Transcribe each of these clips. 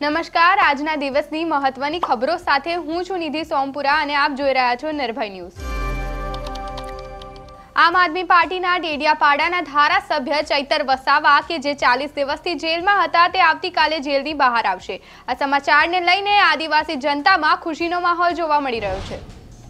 નમસ્કાર, આજના દિવસની મહત્વની ખબરો સાથે હું છું નિધિ સોમપુરા અને આપ જોઈ રહ્યા છો નિર્ભય ન્યૂઝ। આમ આદમી પાર્ટીના ડેડિયાપાડાના ધારાસભ્ય ચૈતર વસાવા કે જે 40 દિવસથી જેલમાં હતા તે આવતીકાલે જેલની બહાર આવશે। આ સમાચારને લઈને આદિવાસી જનતામાં ખુશીનો માહોલ જોવા મળી રહ્યો છે।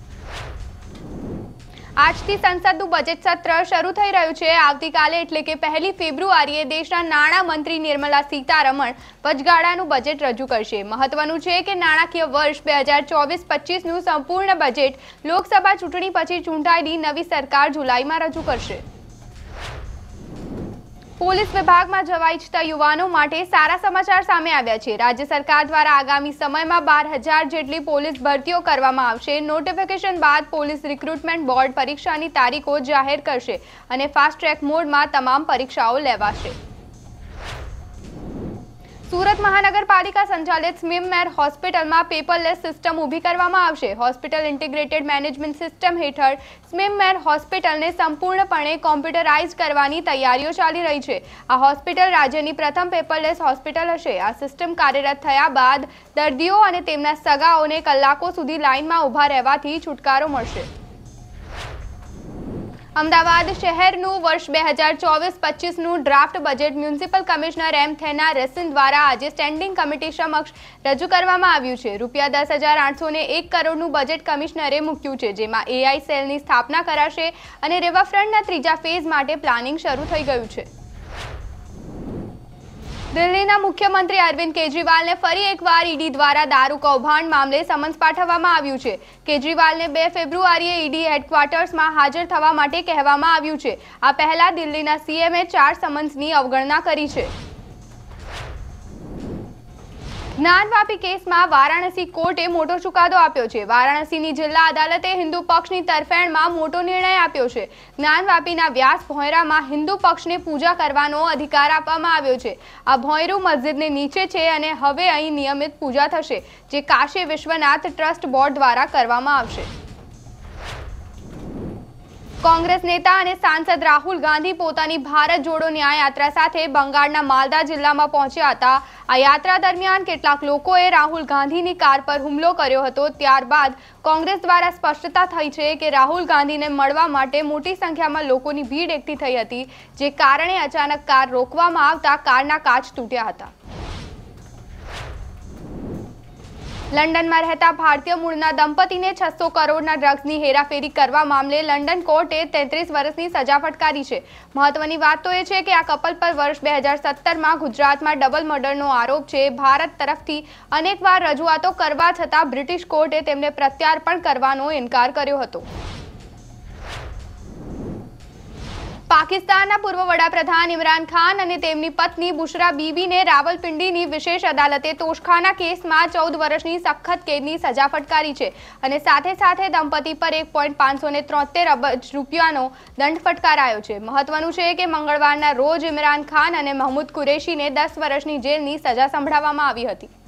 આજથી સંસદનું બજેટ સત્ર શરૂ થઈ રહ્યું છે। આવતીકાલે એટલે કે 1 ફેબ્રુઆરીએ દેશના નાણાં મંત્રી નિર્મલા સીતારમણ વચગાળાનું બજેટ રજૂ કરશે। મહત્વનું છે કે નાણાકીય વર્ષ 2024-25નું સંપૂર્ણ બજેટ લોકસભા ચૂંટણી પછી ચૂંટાયેલી નવી સરકાર જુલાઈમાં રજૂ કરશે। પોલીસ વિભાગમાં જવા ઈચ્છતા યુવાનો માટે સારા સમાચાર સામે આવ્યા છે। રાજ્ય સરકાર દ્વારા આગામી સમયમાં 12,000 જેટલી પોલીસ ભરતીઓ કરવામાં આવશે। નોટિફિકેશન બાદ પોલીસ રિક્રુટમેન્ટ બોર્ડ પરીક્ષાની તારીખો જાહેર કરશે અને ફાસ્ટ ટ્રેક મોડમાં તમામ પરીક્ષાઓ લેવાશે। સુરત મહાનગરપાલિકા સંચાલિત સ્મીમેર હોસ્પિટલમાં પેપરલેસ સિસ્ટમ ઊભી કરવામાં આવશે। હોસ્પિટલ ઇન્ટિગ્રેટેડ મેનેજમેન્ટ સિસ્ટમ હેઠળ સ્મીમેર હોસ્પિટલને સંપૂર્ણપણે કોમ્પ્યુટરાઇઝ કરવાની તૈયારીઓ ચાલી રહી છે। આ હોસ્પિટલ રાજ્યની પ્રથમ પેપરલેસ હોસ્પિટલ હશે। આ સિસ્ટમ કાર્યરત થયા બાદ દર્દીઓ અને તેમના સગાઓને કલાકો સુધી લાઇનમાં ઊભા રહેવાથી છુટકારો મળશે। અમદાવાદ શહેરનું વર્ષ 2024-25નું draft budget municipal commissioner M Thennarasan દ્વારા આજે સ્ટેન્ડિંગ કમિટી સમક્ષ રજૂ કરવામાં આવ્યું છે। ₹10,801 કરોડનું બજેટ કમિશનરે મૂક્યું છે, જેમાં AI સેલની સ્થાપના કરાશે અને રિવરફ્રન્ટના ત્રીજા ફેઝ માટે પ્લાનિંગ શરૂ થઈ ગયું છે। દિલ્હીના મુખ્યમંત્રી અરવિંદ કેજરીવાલને ફરી એકવાર ઈડી દ્વારા દારૂ કૌભાંડ મામલે સમન્સ પાઠવવામાં આવ્યું છે। કેજરીવાલને 2 ફેબ્રુઆરીએ ઈડી હેડક્વાર્ટર્સમાં હાજર થવા માટે કહેવામાં આવ્યું છે। આ પહેલા દિલ્હીના સીએમએ 4 સમન્સની અવગણના કરી છે। જ્ઞાનવાપી કેસમાં વારાણસી કોર્ટે મોટો ચુકાદો આપ્યો છે। વારાણસીની જિલ્લા અદાલતે હિન્દુ પક્ષની તરફેણમાં મોટો નિર્ણય આપ્યો છે। જ્ઞાનવાપીના વ્યાસ ભોંયરામાં હિન્દુ પક્ષને પૂજા કરવાનો અધિકાર આપવામાં આવ્યો છે। આ ભોંયરું મસ્જિદને નીચે છે અને હવે અહીં નિયમિત પૂજા થશે, જે કાશી વિશ્વનાથ ટ્રસ્ટ બોર્ડ દ્વારા કરવામાં આવશે। કોંગ્રેસ નેતા અને સાંસદ રાહુલ ગાંધી પોતાની ભારત જોડો ન્યાય યાત્રા સાથે બંગાળના માલદા જિલ્લામાં પહોંચ્યા હતા। આ યાત્રા દરમિયાન કેટલાક લોકોએ રાહુલ ગાંધીની કાર પર હુમલો કર્યો હતો। ત્યારબાદ કોંગ્રેસ દ્વારા સ્પષ્ટતા થઈ છે કે રાહુલ ગાંધીને મળવા માટે મોટી સંખ્યામાં લોકોની ભીડ એકઠી થઈ હતી, જે કારણે અચાનક કાર રોકવામાં આવતા કારના કાચ તૂટ્યા હતા। લંડનમાં રહેતા ભારતીય મૂળના દંપતીને 600 કરોડના ડ્રગ્સની હેરાફેરી કરવા મામલે લંડન કોર્ટે 33 વર્ષની સજા ફટકારી છે। મહત્વની વાત તો એ છે કે આ કપલ પર વર્ષ 2017માં ગુજરાતમાં ડબલ મર્ડરનો આરોપ છે। ભારત તરફથી અનેકવાર રજૂઆતો કરવા છતાં બ્રિટિશ કોર્ટે તેમને પ્રત્યાર્પણ કરવાનો ઇનકાર કર્યો હતો। પાકિસ્તાનના પૂર્વ વડાપ્રધાન ઇમરાન ખાન અને તેમની પત્ની બુશરા બીબીને રાવલપિંડીની વિશેષ અદાલતે તોશખાના કેસમાં 14 વર્ષની સખત કેદની સજા ફટકારી છે અને સાથે સાથે દંપતી પર $1.573 અબજ રૂપિયાનો દંડ ફટકારાયો છે। મહત્વનું છે કે મંગળવારના રોજ ઇમરાન ખાન અને મહમૂદ કુરેશીને 10 વર્ષની જેલની સજા સંભળાવવામાં આવી હતી।